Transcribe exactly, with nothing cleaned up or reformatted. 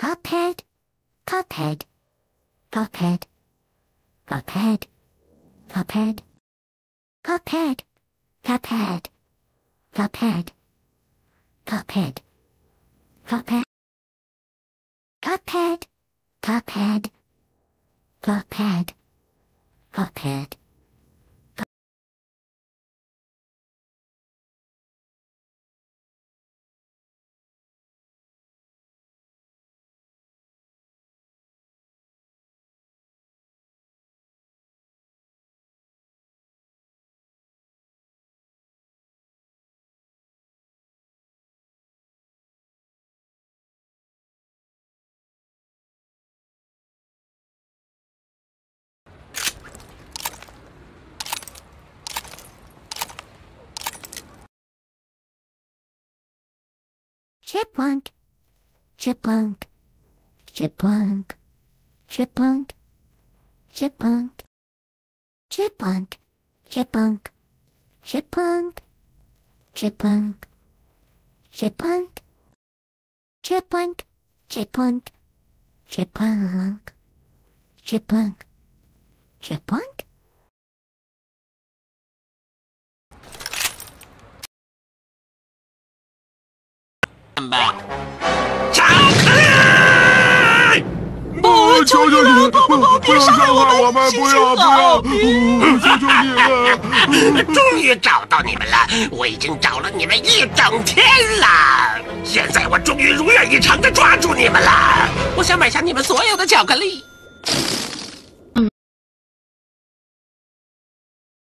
Cuphead, Cuphead, Cuphead, Cuphead, Cuphead, Cuphead, Cuphead, Cuphead, Cuphead, Cuphead, Cuphead, Cuphead, Cuphead, Cuphead. Chipmunk, chipmunk, chipmunk, chipmunk, chipmunk, chipmunk, chipmunk, chipmunk, chipmunk, chipmunk, chipmunk, chipmunk, chipmunk, chipmunk, chipmunk. 吧，巧克力！不，求求你，不不不，别伤害我们，不要不要，求求你了！终于找到你们了，我已经找了你们一整天了，现在我终于如愿以偿的抓住你们了。我想买下你们所有的巧克力。